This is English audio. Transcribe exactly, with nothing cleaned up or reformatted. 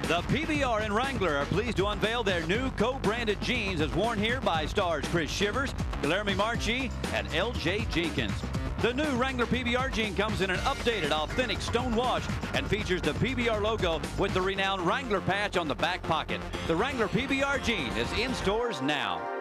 The P B R and Wrangler are pleased to unveil their new co-branded jeans as worn here by stars Chris Shivers, Guilherme Marchi, and L J Jenkins. The new Wrangler P B R jean comes in an updated, authentic stone wash and features the P B R logo with the renowned Wrangler patch on the back pocket. The Wrangler P B R jean is in stores now.